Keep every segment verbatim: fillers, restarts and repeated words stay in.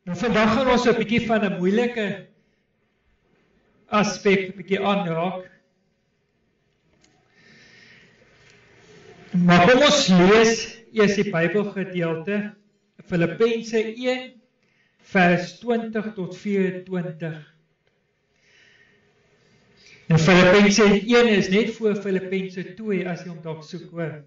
Nou, vandag gaan ons 'n bietjie van 'n moeilike aspek 'n bietjie aanraak. Maar kom ons lees eers die Bybelgedeelte, Filippense een, vers twintig tot vyf-en-twintig. Nou, Filippense een is net voor Filippense twee, as jy hom dalk soek, hoor.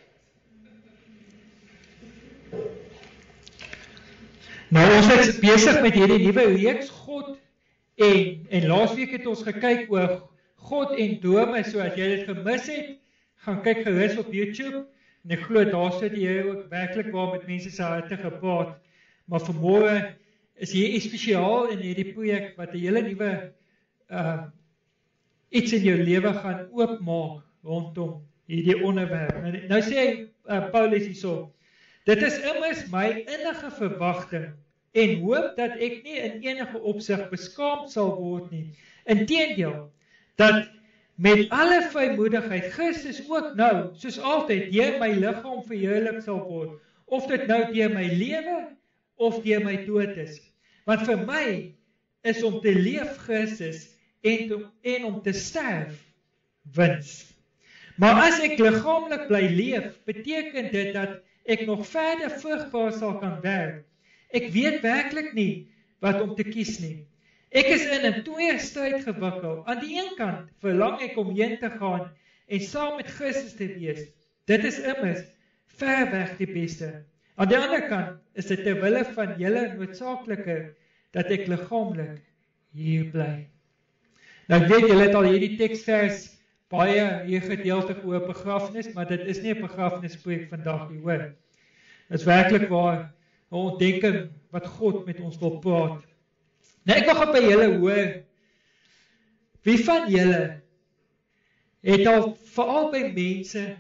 Nou, ons is besig met hierdie nuwe reeks, God en, en laasweek het ons gekyk oor God en drome, so as jy dit gemis het, gaan kyk gerus op YouTube, en ek glo daar sit die Here ook werklik waar met mense se harte gepraat, maar vanmôre is hier iets spesiaal in hierdie projek, wat 'n hele nuwe uh, iets in jou lewe gaan oopmaak, rondom hierdie onderwerp. Nou, nou sê uh, Paulus hierso, dit is immers my innige verwagting, en hoop dat ek nie in enige opsig beskaamd sal word nie. Inteendeel, dat met alle vrymoedigheid Christus ook nou, soos altyd, deur my liggaam verheerlik sal word, of dit nou deur my lewe, of deur my dood is. Want vir my is om te leef Christus, en, te, en om te sterf wins. Maar as ek liggaamlik bly leef, beteken dit dat ek nog verder vrugbaar sal kan werk. Ek weet werklik nie wat om te kies nie. Ek is in 'n tweestryd gewikkel. Aan die een kant verlang ek om heen te gaan en saam met Christus te wees. Dit is immers ver weg die beste. Aan die ander kant is dit ter wille van julle noodsaakliker dat ek liggaamlik hier bly. Nou ek weet julle het al hierdie teksvers baie hier gedeelte oor begrafnis, maar dit is nie 'n begrafnispreek vandag nie, hoor. Dit is werklik waar 'n ontdekking wat God met ons wil praat. Nou ek wil gaan by julle hoor, wie van julle het al veral by mense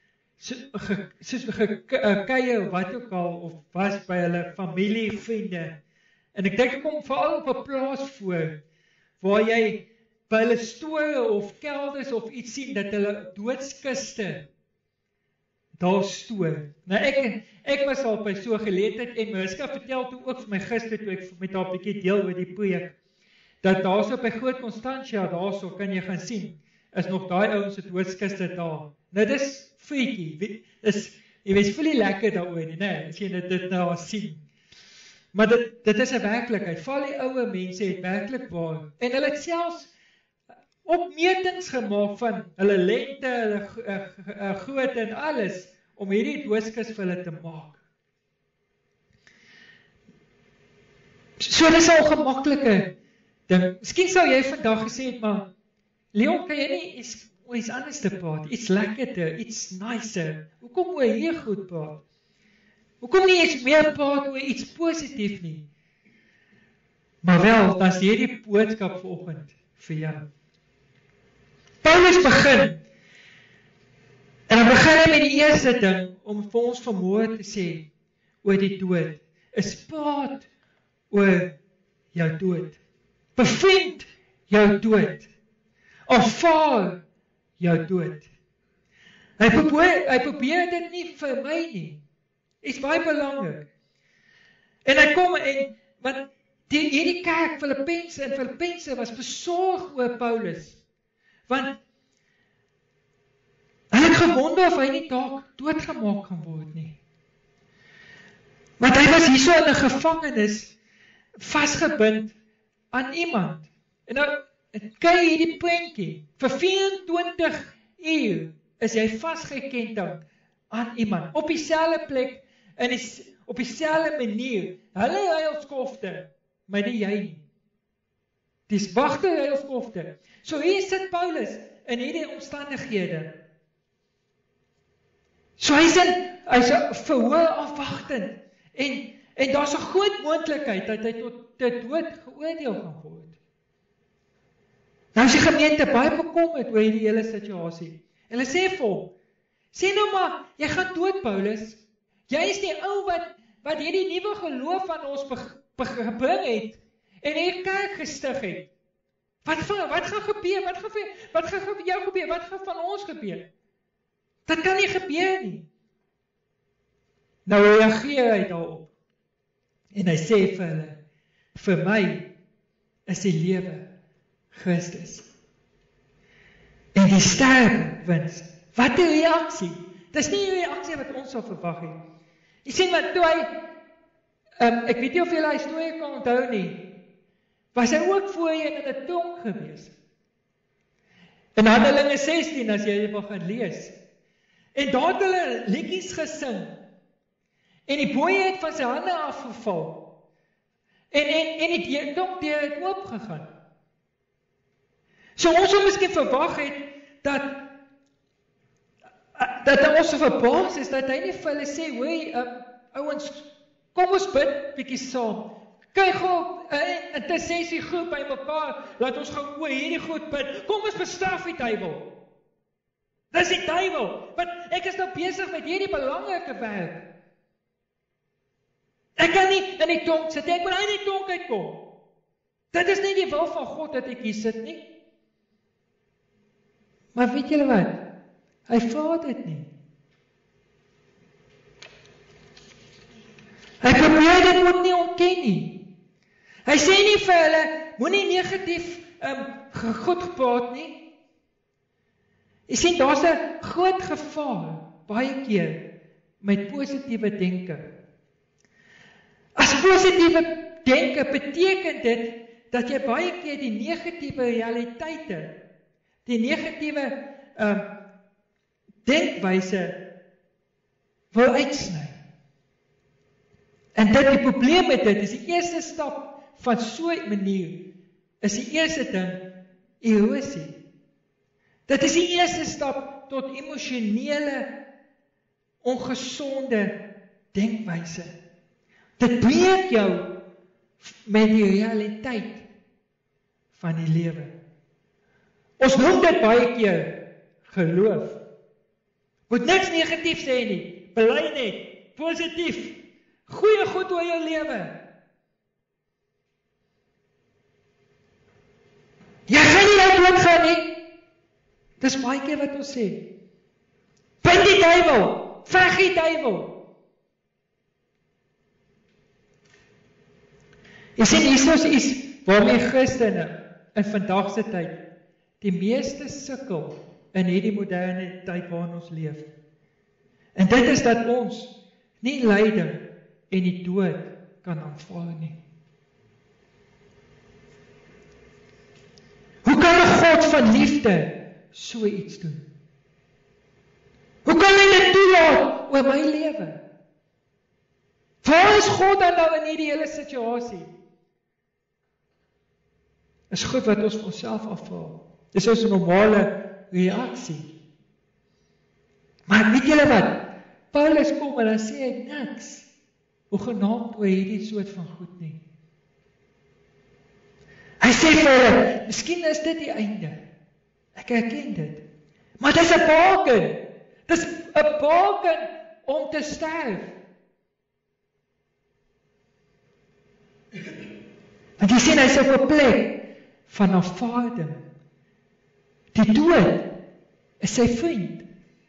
soos gekuier wat ook al, of was by hulle familie, vriende, en ek dink ek kom veral op 'n plaas voor, waar jy by hulle store of kelders of iets sien, dat hulle doodskiste daar stoor. Nou ek, ek was al by so geleentheid, en Mariska vertel toe ook vir my gister, toe ek met haar 'n bietjie deel oor die projek, dat daar so by Groot Constantia, daar so kan jy gaan sien, is nog daai ouens se doodskiste daar. Nou dis freaky, is, jy weet, voel nie lekker daaroor nie, nee, as jy dit nou sien. Maar dit, dit is 'n werklikheid, val die ouer mense het werklik waar, en hulle het selfs opmetings gemaak van hulle lengte, hulle uh, uh, grootte en alles, om hierdie doodskis vir hulle te maak. So dis al 'n gemaklike ding. Miskien sou jy vandag gesê het, maar Leon, kan jy nie iets, iets anders te praat, iets lekkerder, iets nicer, hoekom moet jy hier goed praat? Hoekom nie iets meer praat oor iets positief nie? Maar wel, dan is hierdie boodskap vanoggend vir jou. Paulus begin, en dan begin hy met die eerste ding, om vir ons vanmôre te sê, oor die dood, is praat oor jou dood. Bevind jou dood. Aanvaar jou dood. Hy probeer, hy probeer dit nie vir my nie. Is baie belangrik. En hy kom, en, want die, hierdie kerk, Filippense en Filippense was besorg oor Paulus, want hulle het gewonder of hy nie dalk doodgemaak kan word nie. Want hy was hierso in 'n gevangenis, vasgebind aan iemand. En nou, kyk hierdie prentjie, vir vyf-en-twintig uur is jy vasgeketting aan iemand, op dieselfde plek, en die, op dieselfde manier, hulle huilskofte, maar nie jy nie. Dis wagte huilskofte. So hier sit Paulus in hierdie omstandighede. So hy is in, hy is verhoor afwagtend, en, en daar's 'n groot moontlikheid dat hy tot te dood geoordeel gaan word. Nou is die gemeente baie bekommerd oor hierdie hele situasie. En hulle sê vir hom, sê nou maar, jy gaan dood, Paulus. Jy is die ou wat, wat hierdie nuwe geloof aan ons gebring het, en hierdie kerk gestig het. Wat, van, wat gaan gebeur? Wat gaan, wat gaan vir jou gebeur? Wat gaan van ons gebeur? Dat kan nie gebeur nie. Nou reageer hy daarop. En hy sê vir hulle, vir my is die lewe Christus. En die sterwe wins. Wat 'n reaksie. Dis nie die reaksie wat ons sal verwag het. Jy sien wat toe hy, um, ek weet nie of julle hy storie kan onthou nie, was hy ook voorheen in 'n tronk gewees. In Handelinge sestien, as jy dit wil gaan lees. En daar het hulle liedjies gesing. En die boeie het van sy hande afgeval. En, en, en die tronk het oopgegaan. So ons sou miskien verwag het, dat, dat ons so verbaas is, dat hy nie vir hulle sê, hoei, um, ouens, kom ons bid, bietjie saam. Kyk gou, in 'n sessie groep by mekaar, laat ons gaan oor hierdie goed bid. Kom ons bestraf die duiwel. Dis die duiwel, want ek is nou besig met hierdie belangrike werk. Ek kan nie in die tronk sit, ek moet uit die tronk uitkom. Dit is nie die wil van God dat ek hier sit nie. Maar weet julle wat? Hy vra dit nie. Hy probeer dit ook nie ontken nie. Hy sê nie vir hulle, moenie negatief um, goed gepraat nie. Jy sien, daar's 'n groot gevaar, baie keer, met positiewe denke. As positiewe denke beteken dit, dat jy baie keer die negatiewe realiteite, die negatiewe um, denkwyse wil uitsny. En dit die probleem met dit, is die eerste stap van so 'n manier, is die eerste ding, erosie. Dit is die eerste stap tot emosionele, ongesonde denkwyse. Dit breek jou met die realiteit van die lewe. Ons noem dit baie keer geloof. Moet niks negatief sê nie, bely net, positief, goeie goed oor jou lewe. Jy gaan nie uit doodgaan nie. Dis baie keer wat ons sê. Bind die duiwel, veg die duiwel. Jy sien, hier is iets waarmee Christene in vandag se tyd die meeste sukkel in hierdie moderne tyd waarin ons leef. En dit is dat ons nie lyding en die dood kan aanvaar nie. Hoe kan 'n God van liefde so iets doen? Hoe kan hy dit toelaat oor my lewe? Waar is God dan nou in hierdie hele situasie? Is goed wat ons vir onsself afvra. Dis ons normale reaksie. Maar weet julle wat? Paulus kom en dan sê hy niks hoegenaamd oor hierdie soort van goed nie. Hy sê vir hulle, miskien is dit die einde. Ek erken dit. Maar dis 'n baken. Dis 'n baken om te sterf. Want jy sien, hy is op 'n plek van aanvaarding. Die dood is sy vriend.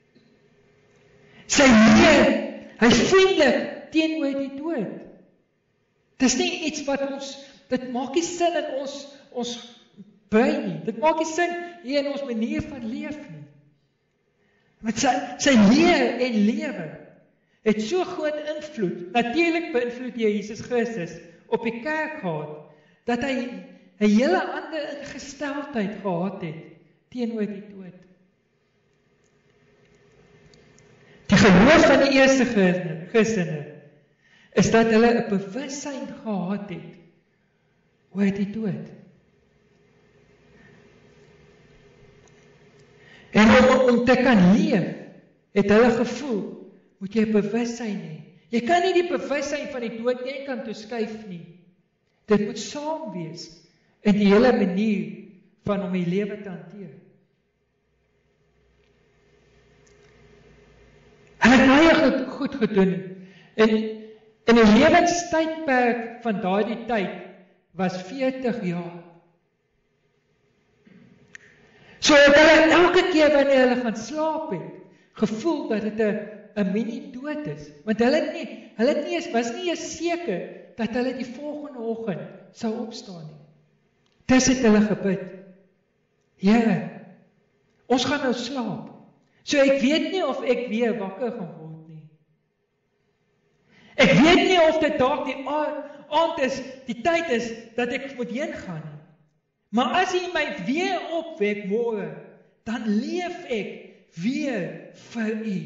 Sy leer, hy is vriendelik teenoor die dood. Dis nie iets wat ons, dit maak nie sin in ons, ons brein nie. Dit maak nie sin hier in ons manier van leef nie. Met sy, sy leer en lewe het so groot invloed, natuurlik beïnvloed deur Jesus Christus, op die kerk gehad, dat hy 'n hele ander ingesteldheid gehad het teenoor die dood. Die geloof van die eerste Christene is dat hulle 'n bewussyn gehad het oor die dood. En om, om te kan leef, het hulle gevoel, moet jy 'n bewussyn hê. Jy kan nie die bewussyn van die dood een kant toe skuif nie. Dit moet saam wees in die hele manier van om die lewe te hanteer. Hulle het baie goed, goed gedoen. En in die lewenstydperk van daardie tyd was veertig jaar. So het hulle elke keer wanneer hulle gaan slaap het, gevoel dat dit 'n 'n mini dood is. Want hulle het nie, hulle het nie eens, was nie eens seker dat hulle die volgende oggend sou opstaan nie. Dis het hulle gebid. Here, ons gaan nou slaap. So ek weet nie of ek weer wakker gaan word nie. Ek weet nie of dit dalk die aand is, die tyd is, dat ek moet heen gaan nie. Maar as hy my weer opwek môre, dan leef ek weer vir u.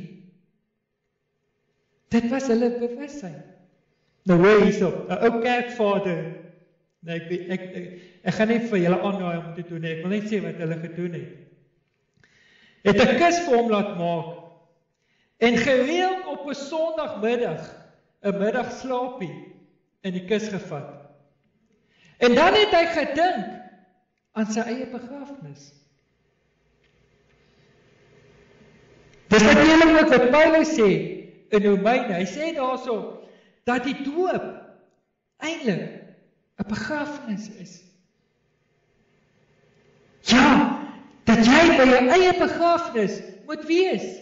Dit was hulle bewustheid. Nou hoor hierop, 'n ou kerkvader, nee, ek, ek, ek, ek, ek gaan nie vir julle aanraai om te doen nie, ek wil net sê wat hulle gedoen het. Het 'n kus vir hom laat maak, en gereeld op 'n Sondagmiddag, 'n middagslaapie, in die kus gevat. En dan het hy gedink aan sy eie begrafnis. Dis natuurlik ook wat Paulus sê in Romeine. Hy sê daarso dat die doop eintlik 'n begrafnis is. Ja, dat jy by jou eie begrafnis moet wees.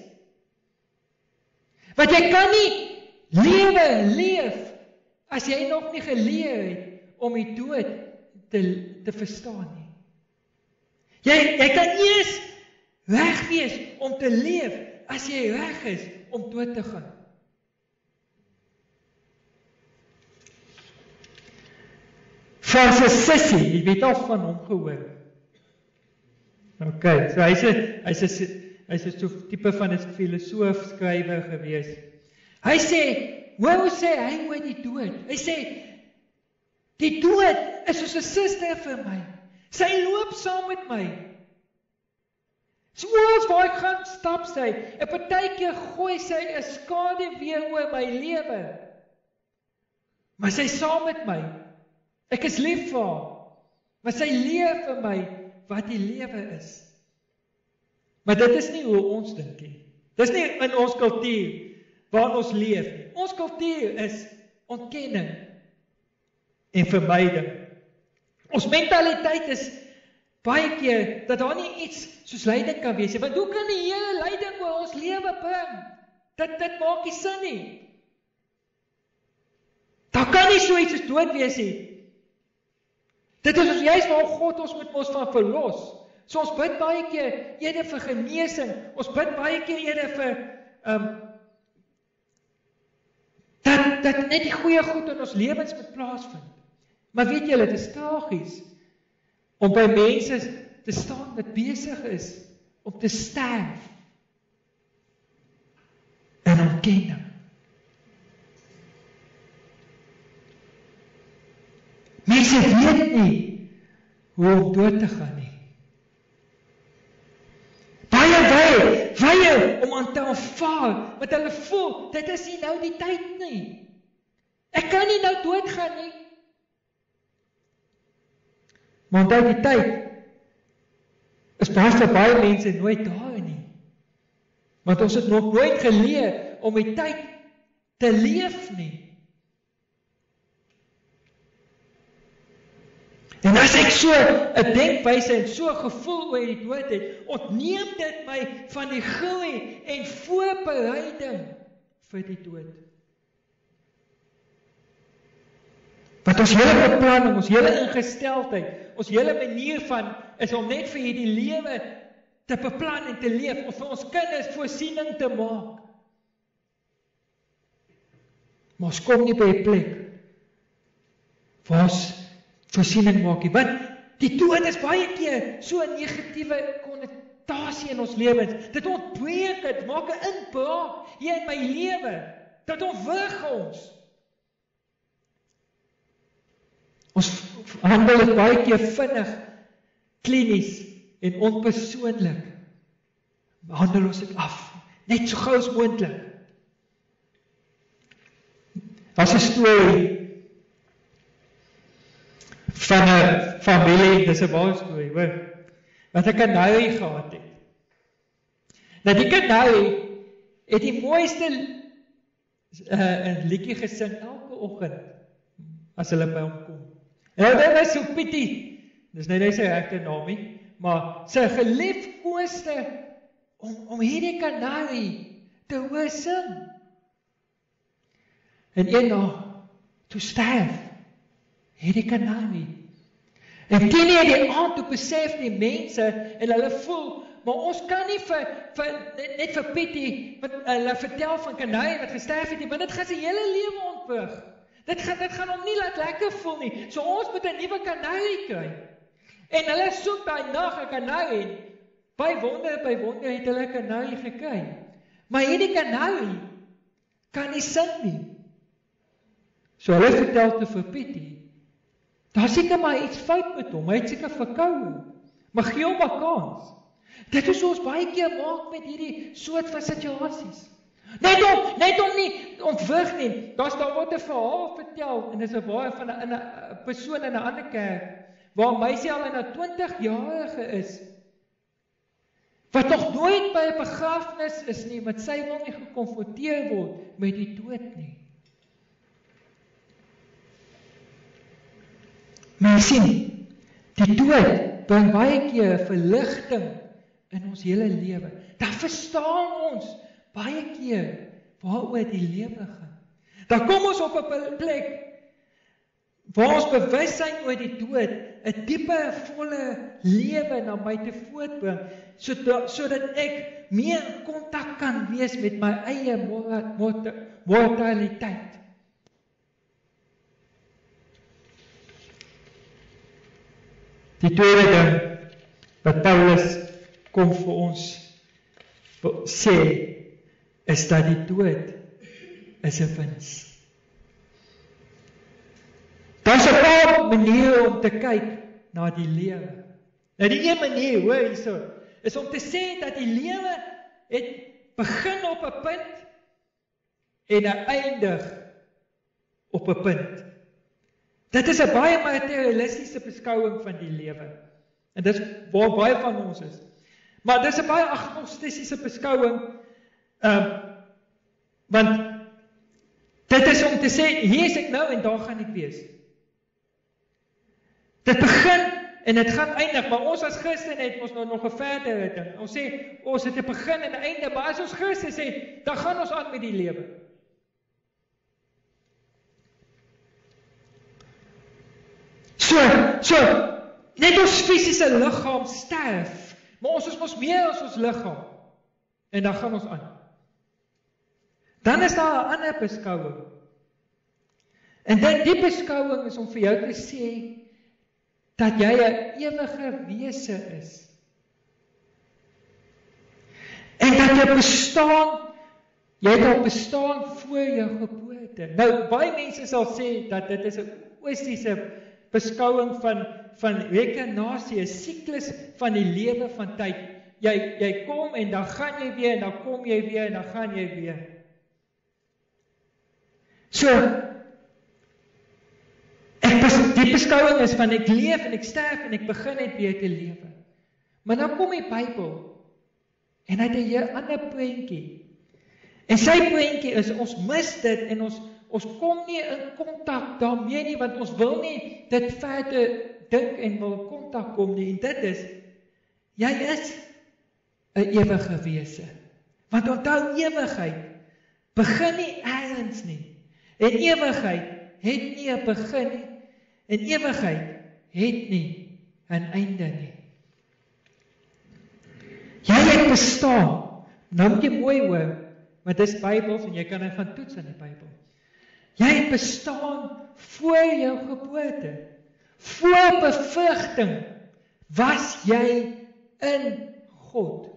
Want jy kan nie lewe leef as jy nog nie geleer het om die dood te, te verstaan nie. Jy, jy kan eers reg wees om te leef as jy reg is om dood te gaan. Francis Sissie, jy weet al van hom gehoor. Ok, so hy's 'n hy's 'n hy's 'n so tipe van 'n filosoof skrywer gewees. Hy sê, hoe sê hy oor die dood? Hy sê, die dood is soos 'n suster vir my. Sy loop saam met my. Soos waar ek gaan stap sy, en partykeer gooi sy 'n skade weer oor my lewe. Maar sy saam met my. Ek is lief vir haar. Maar sy leer vir my wat die lewe is. Maar dit is nie hoe ons dink nie. Dis nie in ons kultuur waar ons leef nie. Ons kultuur is ontkenning en vermyding. Ons mentaliteit is baie keer dat daar nie iets soos lyding kan wees nie. Want hoe kan die Here lyding oor ons lewe bring? Dit, dit maak nie sin nie. Daar kan nie so iets as dood wees nie. Dit is ons juist waar God ons moet ons van verlos. So ons bid baie keer eerder vir genesing. Ons bid baie keer eerder vir um, dat, dat net die goeie goed in ons lewens moet plaasvind. Maar weet julle, dit is tragies om by mense te staan wat besig is om te sterf in ontkenning. Mense weet nie hoe om dood te gaan nie. Baie wye, wye om aan te aanvaar, want hulle voel, dit is nie nou die tyd nie. Ek kan nie nou doodgaan nie. Maar onthou die tyd is baie vir baie mense nooit daar nie. Want ons het nog nooit geleer om die tyd te leef nie. En as ek so 'n denkwyse en so 'n gevoel oor die dood het, ontneem dit my van die groei en voorbereiding vir die dood. Want ons hele beplanning, ons hele ingesteldheid, ons hele manier van, is om net vir hierdie lewe te beplan en te leef, of vir ons kinders voorsiening te maak. Maar ons kom nie by 'n plek waar ons voorsiening maak nie, want die dood is baie keer so 'n negatiewe konnotasie in ons lewens. Dit ontbreek, dit maak 'n inbraak hier in my lewe. Dit ontwrig ons. Ons handel is baie keer vinnig, klinies en onpersoonlik. Handel ons dit af, net so gou as moontlik. Daar's 'n storie van 'n familie, dis 'n ware storie, hoor, wat 'n kanarie gehad het. Nou die kanarie het die mooiste uh, liedjie gesing elke oggend as hulle by hom kom. Nou dit was so Pietie, dis net nie sy regte naam nie, maar sy geliefkoeste om, om hierdie kanarie te hoor sing. En eendag, toe sterf het die kanarie. En teen die aand toe besef die mense, en hulle voel, maar ons kan nie vir, vir, net vir Pietie, wat hulle vertel van kanarie wat gesterf het, want dit gaan sy hele lewe ontwrig. Dit gaan, dit gaan hom nie laat lekker voel nie, so ons moet 'n nuwe kanarie kry. En hulle soek daai nag 'n kanarie, by wonder, by wonder het hulle 'n kanarie gekry. Maar hierdie kanarie kan nie sing nie. So hulle vertel te vir Pietie, daar seker maar iets fout met hom, hy het seker verkoue, maar gee hom 'n kans. Dit is ons baie keer maak met hierdie soort van situasies. Net om, net om nie ontwrig nie, daar's daar word 'n verhaal vertel, en dis 'n baie van 'n 'n persoon in 'n ander kerk, waar 'n meisie al in haar twintig-jarige is, wat nog nooit by 'n begrafnis is nie, want sy wil nie gekonfronteer word met die dood nie. Maar jy sien, die dood bring baie keer verligting in ons hele lewe. Dan verstaan ons baie keer waaroor die lewe gaan. Dan kom ons op 'n plek waar ons bewustheid oor die dood 'n diepe, volle lewe na my te voortbring, sodat, sodat ek meer in kontak kan wees met my eie mortaliteit. Die tweede ding wat Paulus kom vir ons sê, is dat die dood is 'n wins. Daar's 'n paar maniere om te kyk na die lewe. Nou die een manier, hoor hierso, is om te sê dat die lewe het begin op 'n punt en 'n eindig op 'n punt. Dit is 'n baie materialistiese beskouing van die lewe. En dis waar baie van ons is. Maar dis 'n baie agnostiese beskouing, um, want dit is om te sê, hier is ek nou en daar gaan ek wees. Dit begin en dit gaan eindig, maar ons as Christen het ons nou nog 'n verdere ding. Ons sê, ons het 'n begin en 'n einde, maar as ons Christen sê, dan gaan ons aan met die lewe. So, so, net ons fisiese liggaam sterf, maar ons is mos meer as ons liggaam. En dan gaan ons aan. Dan is daar 'n ander beskouing. En dit die beskouing is om vir jou te sê dat jy 'n ewige wese is. En dat jy bestaan, jy het al bestaan voor jou geboorte. Nou, baie mense sal sê dat dit is 'n ostiese beskouing van, van reïnkarnasie, 'n siklus van die lewe van tyd. Jy, jy kom en dan gaan jy weer, en dan kom jy weer, en dan gaan jy weer. So, ek bes, die beskouing is van ek leef en ek sterf en ek begin net weer te lewe. Maar dan kom die Bybel en hy het 'n ander prentjie. En sy prentjie is, ons mis dit en ons Ons kom nie in kontak daarmee nie, want ons wil nie dit verder dink en wil in kontak kom nie. En dit is, jy is 'n ewige wese. Want onthou, ewigheid begin nie eers nie. En ewigheid het nie 'n begin nie. En ewigheid het nie 'n einde nie. Jy het bestaan. Nou moet jy mooi hoor, want dit is Bybels en jy kan dit gaan toets in die Bybel. Jy het bestaan voor jou geboorte. Voor bevrugting was jy in God.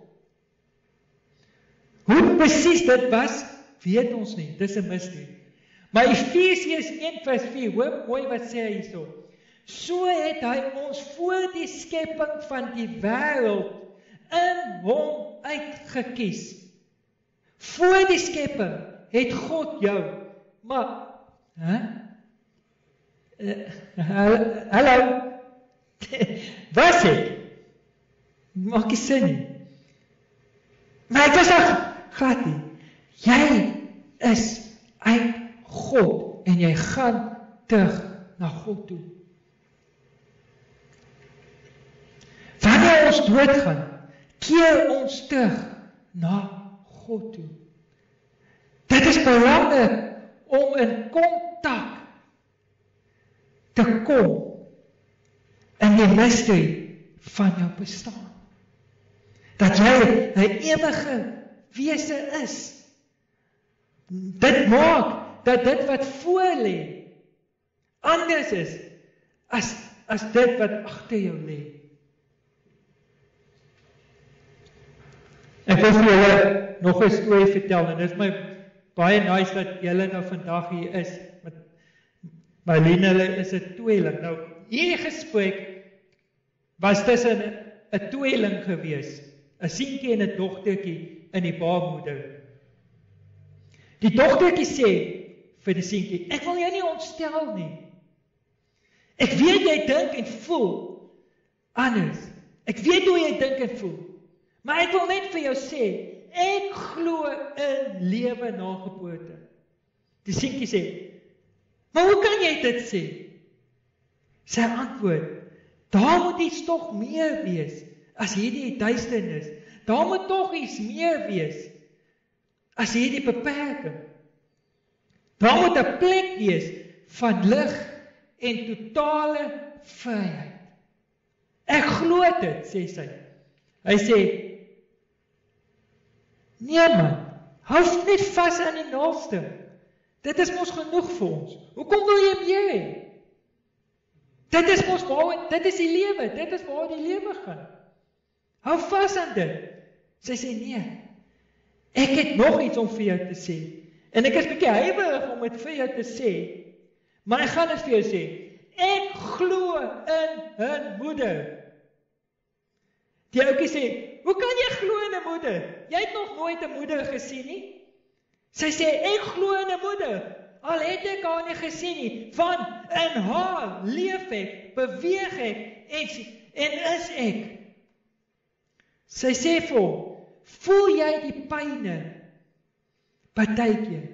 Hoe presies dit was, weet ons nie. Dis 'n mysterie. Maar Efesiërs een vers vier, hoor mooi wat sê hy hierso. So het hy ons voor die skepping van die wêreld in hom uitgekies. Voor die skepping het God jou, maar Hè? Uh, hallo? Was ek? Maak nie sin nie. Maar ek was nog glad nie. Jy is uit God en jy gaan terug na God toe. Wanneer ons doodgaan, keer ons terug na God toe. Dit is belangrik om in kontak te kom in die mystery van jou bestaan. Dat jy 'n ewige wese is. Dit maak dat dit wat voor lê anders is as, as dit wat agter jou lê. Ek wil vir julle nog 'n storie vertel, en dit is my baie nice dat julle nou vandag hier is. Met Marlene, hulle is 'n tweeling. Nou, hierdie gesprek was tussen 'n tweeling gewees, 'n seentjie en 'n dogtertjie in die baarmoeder. Die dogtertjie sê vir die seentjie, ek wil jou nie ontstel nie. Ek weet jy dink en voel anders. Ek weet hoe jy dink en voel. Maar ek wil net vir jou sê, ek glo in lewe na geboorte. Die seentjie sê, maar hoe kan jy dit sê? Sy antwoord, daar moet iets tog meer wees as hierdie duisternis. Daar moet tog iets meer wees as hierdie beperking. Daar moet 'n plek wees van lig en totale vryheid. Ek glo dit, sê sy. Hy sê, nee man, hou net vas aan die naaste. Dit is mos genoeg vir ons. Hoekom wil jy meer hê? Dit is mos waar, dit is die lewe, dit is waar die lewe gaan. Hou vas aan dit. Sy sê nee. Ek het nog iets om vir jou te sê. En ek is bietjie huiwerig om dit vir jou te sê, maar ek gaan dit vir jou sê. Ek glo in 'n moeder. Die ouetjie sê, hoe kan jy glo in 'n moeder? Jy het nog nooit 'n moeder gesien nie. Sy sê, ek glo in 'n moeder. Al het ek haar nie gesien nie, van in haar leef ek, beweeg ek en, en is ek. Sy sê vir hom, voel jy die pyne partykeer?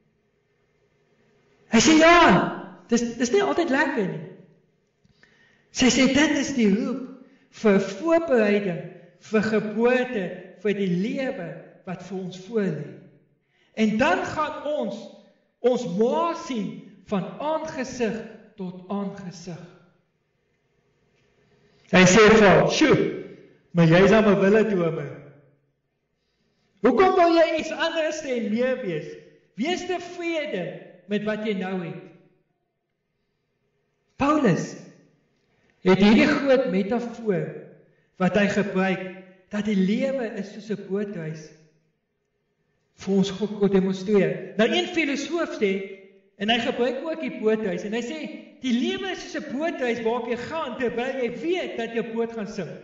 Hy sê ja, dis dis nie altyd lekker nie. Sy sê dit is die roep vir voorbereiding, vir geboorte, vir die lewe wat vir ons voorlê. En dan gaan ons ons ma sien van aangesig tot aangesig. Hy sê vir haar, sjoe, maar jy is aan my wille drome. Hoekom wil jy iets anders en meer wees? Wees tevrede met wat jy nou het. Paulus het hierdie groot metafoor wat hy gebruik, dat die lewe is soos 'n bootreis, vir ons God demonstreer. Nou een filosoof sê, en hy gebruik ook die bootreis, en hy sê, die lewe is soos 'n bootreis waarop jy gaan, terwyl jy weet dat jou boot gaan sink.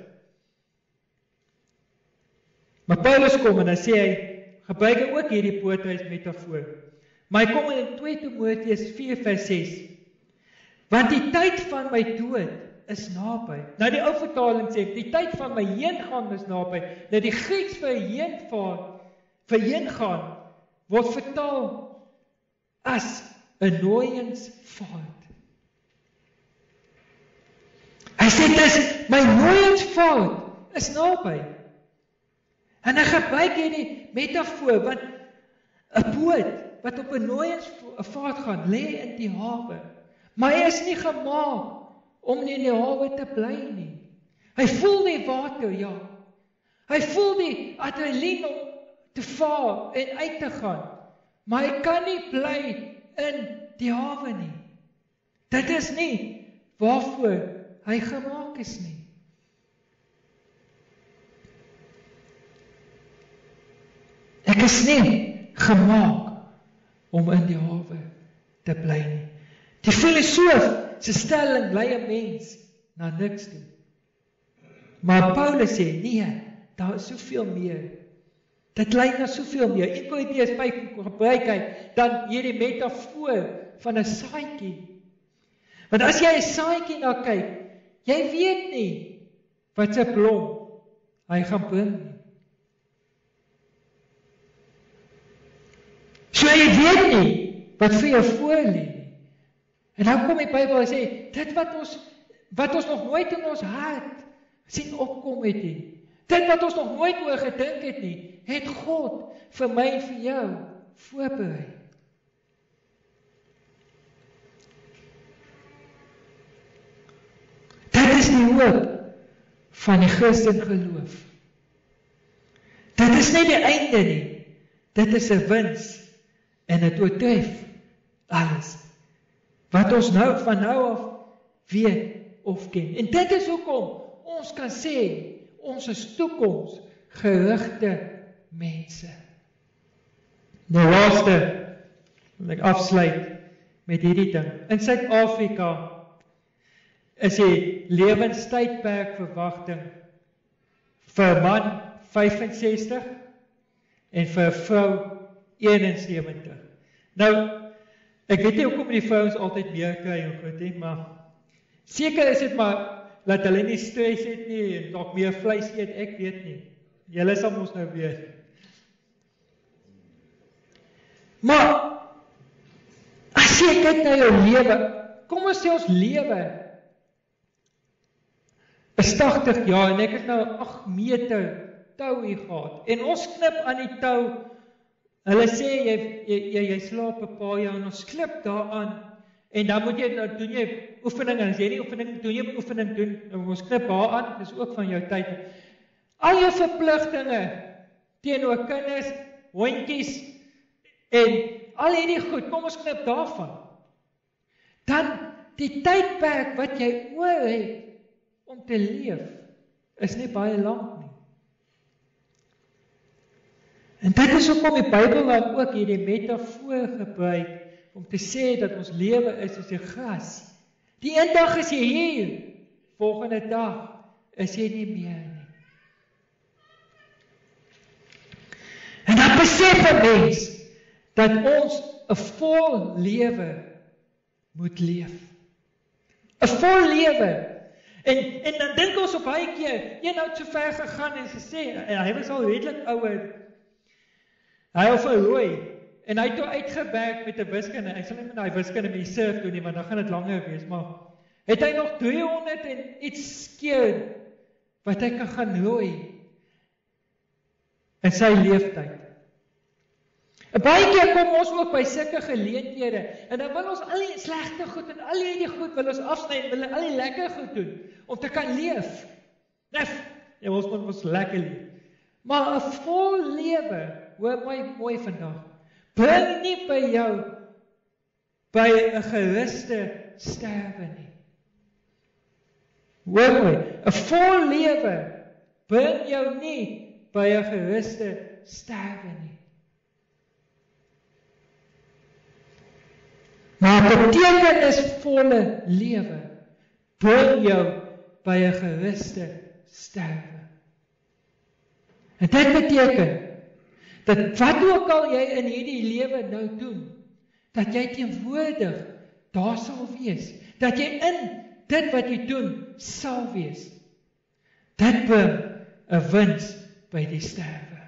Maar Paulus kom en hy sê hy, gebruik ook hierdie bootreis metafoor. Maar hy kom in twee Timoteus vier vers ses, want die tyd van my dood is naby. Nou die ou vertaling sê, die tyd van my heengaan is naby. Nou die Grieks vir heenvaart, vir heengaan, word vertaal as 'n nooiensvaart. Hy sê, dis my nooiensvaart is naby. En hy gebruik hierdie metafoor, want 'n boot wat op 'n nooiensvaart gaan, lê in die hawe. Maar hy is nie gemaak om nie in die hawe te bly nie. Hy voel die water, ja. Hy voel die adrenalien om te vaar en uit te gaan. Maar hy kan nie bly in die hawe nie. Dit is nie waarvoor hy gemaak is nie. Ek is nie gemaak om in die hawe te bly nie. Die filosoof se stelling lei 'n mens na niks toe. Maar Paulus sê, nee, daar is soveel meer. Dit lei na soveel meer. Eerste Korintiërs vyf gebruik hy dan hierdie metafoor van 'n saadjie. Want as jy 'n saadjie na kyk, jy weet nie wat se blom hy gaan bring nie. So jy weet nie wat vir jou voorlê nie. En dan kom die Bybel en sê, dit wat ons, wat ons nog nooit in ons hart sien opkom het nie, dit wat ons nog nooit oor gedink het nie, het God vir my en vir jou voorberei. die hoop van die Christen geloof. Dit is nie die einde nie. Dit is 'n wins en dit oortref alles wat ons nou van nou af weet of ken. En dit is hoekom ons kan sê ons is toekomsgerigte mense. Nou laaste wil ek afsluit met hierdie ding. In Suid-Afrika is die lewenstydperk verwagting vir 'n man vyf-en-sestig en vir 'n vrou een-en-sewentig. Nou, ek weet nie hoekom die vrouens altyd meer kry en goed nie, maar seker is dit maar dat hulle nie stres het nie en dalk meer vleis eet, ek weet nie. Julle sal ons nou weet. Maar as jy kyk na jou lewe, kom ons sê ons lewe is tagtig jaar en ek het nou agt meter tou hier gehad. En ons knip aan die tou. Hulle sê jy jy jy, jy slaap 'n paar jaar en ons klip daaraan. En dan moet jy nou doen jy oefening en as jy nie oefening doen jy oefening doen. En ons knip daaraan, dis ook van jou tyd. Al jou verpligtinge teenoor kinders, hondjies en al hierdie goed, kom ons knip daarvan. Dan die tydperk wat jy oor het om te leef, is nie baie lank nie. En dit is hoekom die Bybel dan ook hierdie metafoor gebruik, om te sê dat ons lewe is soos 'n gras. Die een dag is jy hier, volgende dag is jy nie meer nie. En dan besef 'n mens, dat ons 'n vol lewe moet leef. 'n Vol lewe. En, en dan dink ons op baie keer, een het so ver gegaan en gesê, en hy was al redelik ouer, hy het verrooi, en hy het toe uitgewerk met 'n wiskunde, ek sal nie met daai wiskunde met die surf doen nie, want dan gaan dit langer wees, maar het hy nog driehonderd en iets keer, wat hy kan gaan rooi, in sy leeftyd. En baie keer kom ons ook by sulke geleenthede, en dan wil ons al die slegte goed, en al die goed wil ons afsny, en wil al die lekker goed doen, om te kan leef. Nef, jy ons moet ons lekker leef. Maar 'n vol lewe, hoor my mooi vandag, bring nie by jou, by 'n geruste sterwe nie. Hoor my, 'n vol lewe, bring jou nie, by 'n geruste sterwe nie. Maar 'n betekenisvolle lewe bring jou by 'n geruste sterwe. En dit beteken dat wat ook al jy in hierdie lewe nou doen, dat jy teenwoordig daar sal wees, dat jy in dit wat jy doen sal wees. Dit bring 'n wins by die sterwe.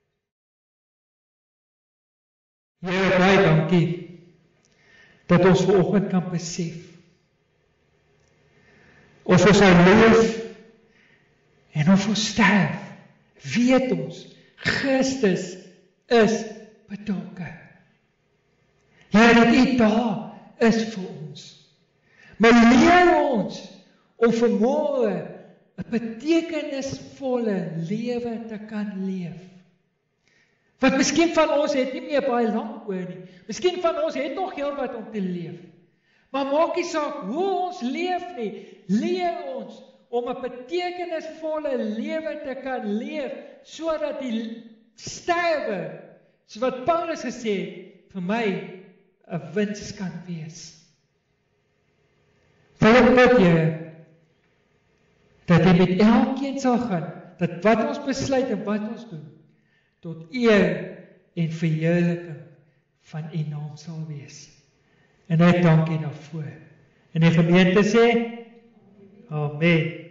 Here, baie dankie dat ons vanoggend kan besef. Of ons sal leef en of ons sterf, weet ons, Christus is betrokke. Here, dat U daar is vir ons. Maar leer ons om vanmôre 'n betekenisvolle lewe te kan leef. Want miskien van ons het nie meer baie lank oor nie. Miskien van ons het nog heel wat om te leef. Maar maak nie saak hoe ons leef nie, leer ons om 'n betekenisvolle lewe te kan leef, sodat die sterwe, soos wat Paulus gesê het, vir my 'n wins kan wees. Wil ek bid, Here, dat U met elkeen sal gaan, dat wat ons besluit en wat ons doen, tot eer en verheerliking van U naam sal wees. En ek dank U daarvoor. En die gemeente sê, Amen.